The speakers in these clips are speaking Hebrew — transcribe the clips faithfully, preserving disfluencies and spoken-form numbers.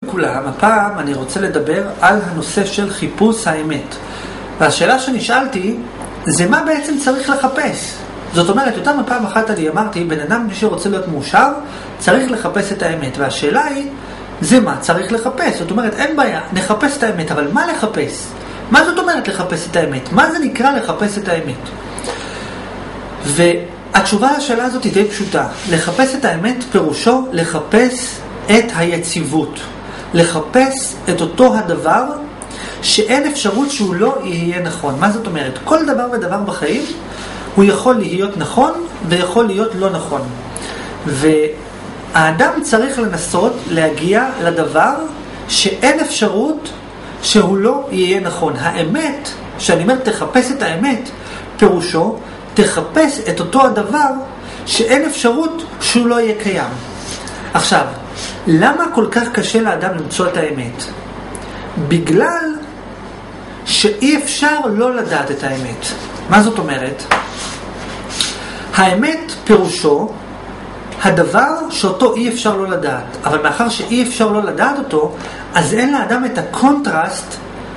כולם, הפעם אני רוצה לדבר על הנושא של חיפוש האמת. והשאלה שנשאלתי זה מה בעצם צריך לחפש. זאת אומרת, יותר מפעם אחת אני אמרתי, בן אדם שרוצה להיות מאושר צריך לחפש את האמת. והשאלה היא, זה מה צריך לחפש? זאת אומרת, אין בעיה, נחפש את האמת, אבל מה לחפש? מה זאת אומרת לחפש את האמת? מה זה נקרא לחפש את האמת? והתשובה לשאלה הזאת היא די פשוטה. לחפש את האמת פירושו לחפש את היציבות. לחפש את אותו הדבר שאין אפשרות שהוא לא יהיה נכון. מה זאת אומרת? כל דבר ודבר בחיים הוא יכול להיות נכון ויכול להיות לא נכון. והאדם צריך לנסות להגיע לדבר שאין אפשרות שהוא לא יהיה נכון. האמת, שאני אומר תחפש את האמת, פירושו תחפש את אותו הדבר שאין אפשרות שהוא לא יהיה קיים. עכשיו, למה כל כך קשה לאדם למצוא את האמת? בגלל שאי אפשר לא לדעת את האמת. מה זאת אומרת? האמת פירושו הדבר שאותו אי אפשר לא לדעת. אבל מאחר שאי אפשר לא לדעת אותו, אז אין לאדם את הקונטרסט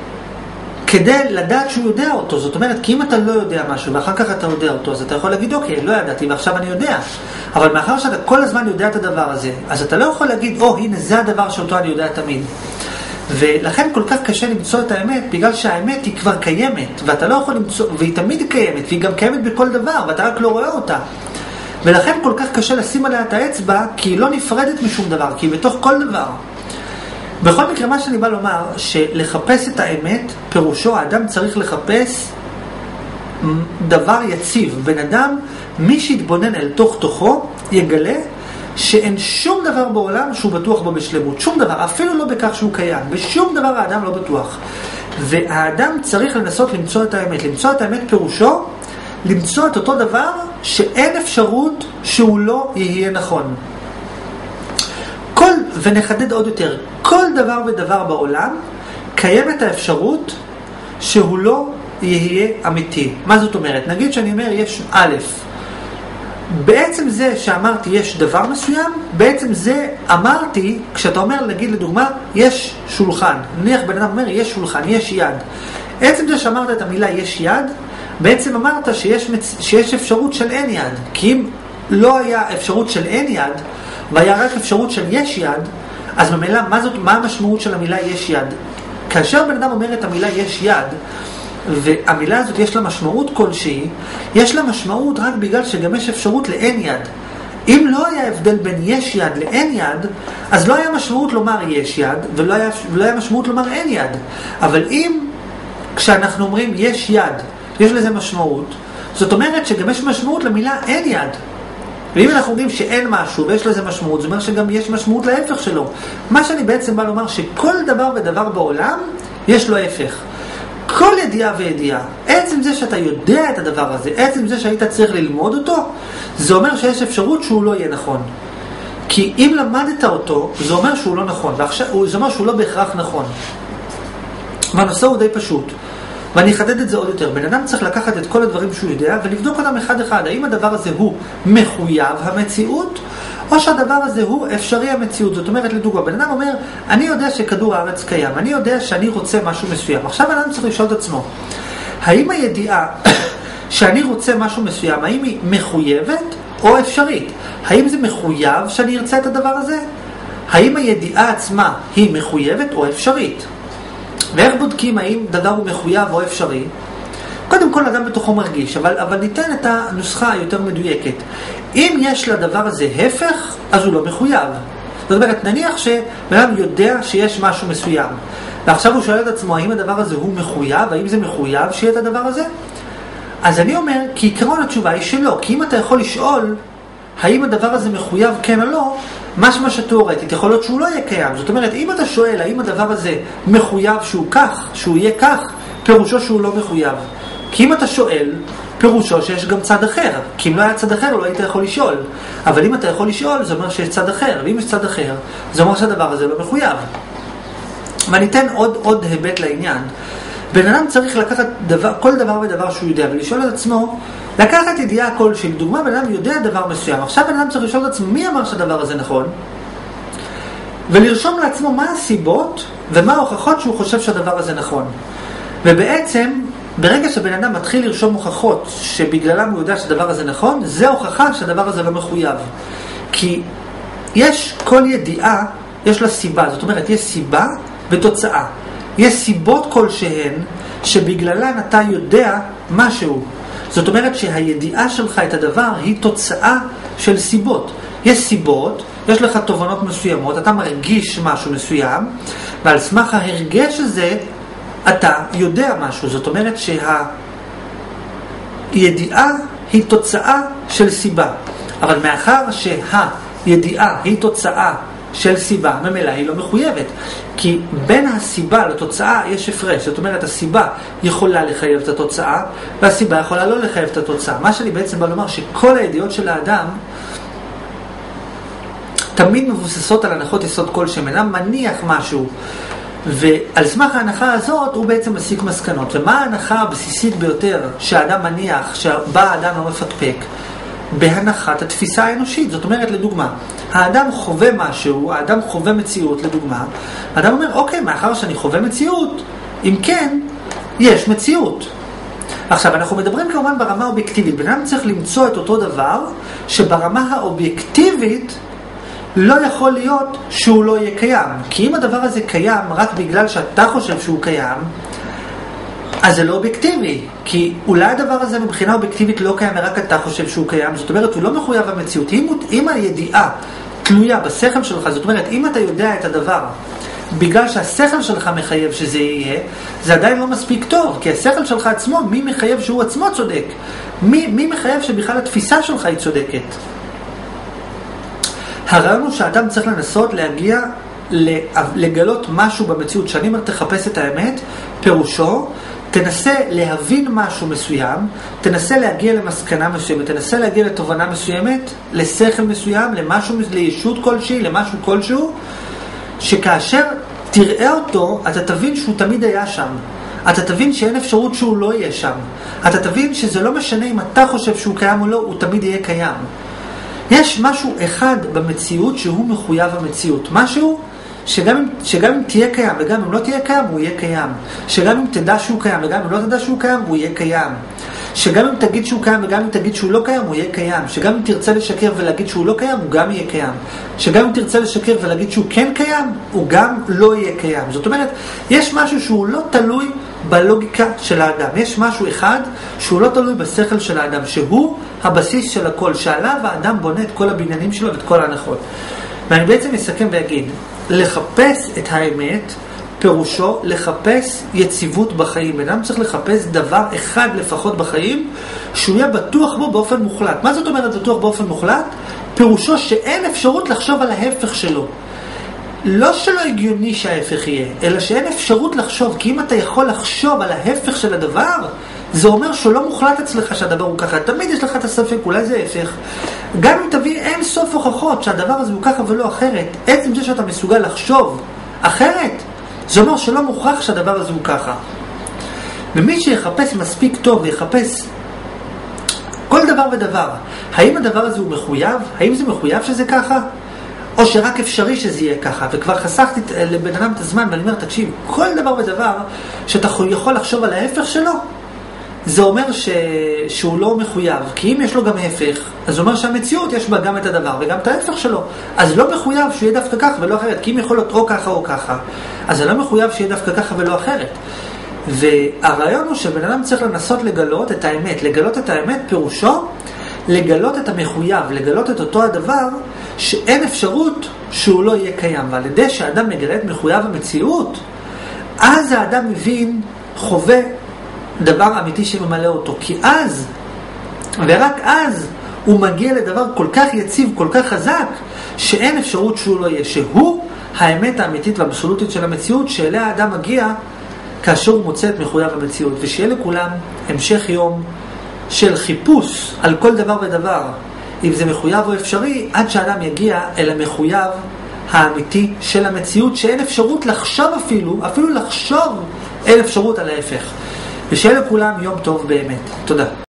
כדי לדעת שהוא יודע אותו. זאת אומרת, כי אם אתה לא יודע משהו ואחר כך אתה יודע אותו, אז אתה יכול להגיד, אוקיי, לא ידעתי ועכשיו אני יודע. אבל מאחר שאתה כל הזמן יודע את הדבר הזה, אז אתה לא יכול להגיד, או, הנה, זה הדבר שאותו אני יודע תמיד. ולכן כל כך קשה למצוא את האמת, בגלל שהאמת היא כבר קיימת, ואתה לא יכול למצוא, והיא תמיד קיימת, והיא גם קיימת בכל דבר, ואתה רק לא רואה אותה. ולכן כל כך קשה לשים עליה את האצבע, כי היא לא נפרדת משום דבר, כי היא בתוך כל דבר. בכל מקרה, מה שאני בא לומר, שלחפש את האמת, פירושו, האדם צריך לחפש דבר יציב. בן אדם, מי שיתבונן אל תוך תוכו, יגלה שאין שום דבר בעולם שהוא בטוח בו בשלמות. שום דבר, אפילו לא בכך שהוא קיים. בשום דבר האדם לא בטוח. והאדם צריך לנסות למצוא את האמת. למצוא את האמת פירושו, למצוא את אותו דבר שאין אפשרות שהוא לא יהיה נכון. כל, ונחדד עוד יותר, כל דבר ודבר בעולם קיימת האפשרות שהוא לא יהיה אמיתי. מה זאת אומרת? נגיד שאני אומר יש א', בעצם זה שאמרתי יש דבר מסוים, בעצם זה אמרתי, כשאתה אומר, נגיד לדוגמה, יש שולחן. נניח בן אדם אומר יש שולחן, יש יד. בעצם זה שאמרת את המילה יש יד, בעצם אמרת שיש, שיש אפשרות של אין יד. כי אם לא היה אפשרות של אין יד, והיה רק אפשרות של יש יד, אז במילה, מה זאת, מה המשמעות של המילה יש יד? כאשר בן אדם אומר את המילה יש יד, והמילה הזאת יש לה משמעות כלשהי, יש לה משמעות רק בגלל שגם יש אפשרות לאין יד. אם לא היה הבדל בין יש יד לאין יד, אז לא היה משמעות לומר יש יד, ולא היה, ולא היה משמעות לומר אין יד. אבל אם, כשאנחנו אומרים יש יד, יש לזה משמעות, זאת אומרת שגם יש משמעות למילה אין יד. ואם אנחנו אומרים שאין משהו ויש לזה משמעות, זאת אומרת שגם יש משמעות להפך שלו. מה שאני בעצם בא לומר שכל דבר ודבר בעולם יש לו הפך. כל ידיעה וידיעה, עצם זה שאתה יודע את הדבר הזה, עצם זה שהיית צריך ללמוד אותו, זה אומר שיש אפשרות שהוא לא יהיה נכון. כי אם למדת אותו, זה אומר שהוא לא נכון, ועכשיו, זה אומר שהוא לא בהכרח נכון. והנושא הוא די פשוט. ואני אחדד את זה עוד יותר. בן אדם צריך לקחת את כל הדברים שהוא יודע ולבדוק אותם אחד אחד. האם הדבר הזה הוא מחויב המציאות, או שהדבר הזה הוא אפשרי המציאות. זאת אומרת, לדוגמה, בן אדם אומר, אני יודע שכדור הארץ קיים, אני יודע שאני רוצה משהו מסוים. עכשיו בן אדם צריך לשאול את עצמו, האם הידיעה שאני רוצה משהו מסוים, האם היא מחויבת או אפשרית? האם זה מחויב שאני ארצה את הדבר הזה? האם הידיעה עצמה היא מחויבת או אפשרית? ואיך בודקים האם דבר הוא מחויב או אפשרי? קודם כל אדם בתוכו מרגיש, אבל, אבל ניתן את הנוסחה היותר מדויקת. אם יש לדבר הזה הפך, אז הוא לא מחויב. זאת אומרת, נניח שבן אדם יודע שיש משהו מסוים, ועכשיו הוא שואל את עצמו, האם הדבר הזה הוא מחויב? האם זה מחויב שיהיה את הדבר הזה? אז אני אומר, כי עקרון התשובה היא שלא. כי אם אתה יכול לשאול, האם הדבר הזה מחויב כן או לא, משמע שתיאורטית יכול להיות שהוא לא יהיה קיים. זאת אומרת, אם אתה שואל האם הדבר הזה מחויב שהוא כך, שהוא יהיה כך, פירושו שהוא לא מחויב. כי אם אתה שואל, פירושו שיש גם צד אחר. כי אם לא היה צד אחר, לא היית יכול לשאול. אבל אם אתה יכול לשאול, זה אומר שיש צד אחר. ואם יש צד אחר, זה אומר שהדבר הזה לא מחויב. ואני אתן עוד, עוד היבט לעניין. בן אדם צריך לקחת דבר, כל דבר ודבר שהוא יודע, ולשאול את עצמו, לקחת ידיעה כלשהי. לדוגמה, בן אדם יודע דבר מסוים. עכשיו בן אדם צריך לשאול את עצמו, מי אמר שהדבר הזה נכון? ולרשום לעצמו מה הסיבות ומה ההוכחות שהוא חושב שהדבר הזה נכון. ובעצם, ברגע שבן אדם מתחיל לרשום הוכחות שבגללם הוא יודע שהדבר הזה נכון, זה הוכחה שהדבר הזה לא מחויב. כי יש כל ידיעה, יש לה סיבה. זאת אומרת, יש סיבה ותוצאה. יש סיבות כלשהן שבגללן אתה יודע משהו. זאת אומרת שהידיעה שלך את הדבר היא תוצאה של סיבות. יש סיבות, יש לך תובנות מסוימות, אתה מרגיש משהו מסוים, ועל סמך ההרגש הזה אתה יודע משהו. זאת אומרת שהידיעה היא תוצאה של סיבה. אבל מאחר שהידיעה היא תוצאה של סיבה, ממילא היא לא מחויבת. כי בין הסיבה לתוצאה יש הפרש. זאת אומרת, הסיבה יכולה לחייב את התוצאה, והסיבה יכולה לא לחייב את התוצאה. מה שאני בעצם בא לומר, שכל הידיעות של האדם תמיד מבוססות על הנחות יסוד כלשהם. אדם מניח משהו, ועל סמך ההנחה הזאת הוא בעצם מסיק מסקנות. ומה ההנחה הבסיסית ביותר שהאדם מניח, שבה האדם לא מפקפק? בהנחת התפיסה האנושית. זאת אומרת, לדוגמה, האדם חווה משהו, האדם חווה מציאות, לדוגמה, האדם אומר, אוקיי, מאחר שאני חווה מציאות, אם כן, יש מציאות. עכשיו, אנחנו מדברים כמובן ברמה האובייקטיבית. בן אדם צריך למצוא את אותו דבר, שברמה האובייקטיבית לא יכול להיות שהוא לא יהיה קיים. כי אם הדבר הזה קיים רק בגלל שאתה חושב שהוא קיים, אז זה לא אובייקטיבי. כי אולי הדבר הזה מבחינה אובייקטיבית לא קיים, רק אתה חושב שהוא קיים. זאת אומרת, הוא לא מחויב המציאות. אם, אם הידיעה תלויה בשכל שלך, זאת אומרת, אם אתה יודע את הדבר בגלל שהשכל שלך מחייב שזה יהיה, זה עדיין לא מספיק טוב. כי השכל שלך עצמו, מי מחייב שהוא עצמו צודק? מי, מי מחייב שבכלל התפיסה שלך היא צודקת? הרעיון הוא שאדם צריך לנסות להגיע, לגלות משהו במציאות. שאני אומר, תחפש את האמת, פירושו, תנסה להבין משהו מסוים, תנסה להגיע למסקנה מסוימת, תנסה להגיע לתובנה מסוימת, לשכל מסוים, למשהו, לישות כלשהי, למשהו כלשהו, שכאשר תראה אותו, אתה תבין שהוא תמיד היה שם. אתה תבין שאין אפשרות שהוא לא יהיה שם. אתה תבין שזה לא משנה אם אתה חושב שהוא קיים או לא, הוא תמיד יהיה קיים. יש משהו אחד במציאות שהוא מחויב המציאות. משהו שגם אם, שגם אם תהיה קיים וגם אם לא תהיה קיים, הוא יהיה קיים. שגם אם תדע שהוא קיים וגם אם לא תדע שהוא קיים, הוא יהיה קיים. שגם אם תגיד שהוא קיים וגם אם תגיד שהוא לא קיים, הוא יהיה קיים. שגם אם תרצה לשקר ולהגיד שהוא לא קיים, הוא גם יהיה קיים. שגם אם תרצה לשקר ולהגיד שהוא כן קיים, הוא גם לא יהיה קיים. זאת אומרת, יש משהו שהוא לא תלוי בלוגיקה של האדם. יש משהו אחד שהוא לא תלוי בשכל של האדם, שהוא הבסיס של הכל, שעליו האדם בונה את כל הבניינים שלו ואת כל ההנחות. ואני בעצם אסכם ואגיד, לחפש את האמת פירושו לחפש יציבות בחיים. אדם צריך לחפש דבר אחד לפחות בחיים שהוא יהיה בטוח בו באופן מוחלט. מה זאת אומרת בטוח באופן מוחלט? פירושו שאין אפשרות לחשוב על ההפך שלו. לא שלא הגיוני שההפך יהיה, אלא שאין אפשרות לחשוב. כי אם אתה יכול לחשוב על ההפך של הדבר, זה אומר שהוא לא מוחלט אצלך שהדבר הוא ככה. תמיד יש לך את הספק, אולי זה ההפך. גם אם תביא אין סוף הוכחות שהדבר הזה הוא ככה ולא אחרת, עצם זה שאתה מסוגל לחשוב אחרת, זה אומר שלא מוכרח שהדבר הזה הוא ככה. ומי שיחפש מספיק טוב ויחפש כל דבר ודבר, האם הדבר הזה הוא מחויב? האם זה מחויב שזה ככה? או שרק אפשרי שזה יהיה ככה? וכבר חסכתי לבן אדם את הזמן ואני אומר, תקשיב, כל דבר ודבר שאתה יכול לחשוב על ההפך שלו, זה אומר ש... שהוא לא מחויב. כי אם יש לו גם הפך, אז זה אומר שהמציאות יש בה גם את הדבר וגם את ההפך שלו. אז לא מחויב שהוא יהיה דווקא ככה ולא אחרת. כי אם יכול להיות או ככה או ככה, אז זה לא מחויב שיהיה דווקא ככה ולא אחרת. והרעיון הוא שבן אדם צריך לנסות לגלות את האמת. לגלות את האמת פירושו לגלות את המחויב, לגלות את אותו הדבר שאין אפשרות שהוא לא יהיה קיים. ועל ידי שהאדם מגלה את מחויב המציאות, אז האדם מבין, חווה דבר אמיתי שממלא אותו. כי אז, ורק אז, הוא מגיע לדבר כל כך יציב, כל כך חזק, שאין אפשרות שהוא לא יהיה. שהוא האמת האמיתית והאבסולוטית של המציאות, שאליה האדם מגיע כאשר הוא מוצא את מחויב המציאות. ושיהיה לכולם המשך יום של חיפוש על כל דבר ודבר, אם זה מחויב או אפשרי, עד שהאדם יגיע אל המחויב האמיתי של המציאות, שאין אפשרות לחשוב אפילו, אפילו לחשוב אין אפשרות על ההפך. ושיהיה לכולם יום טוב באמת. תודה.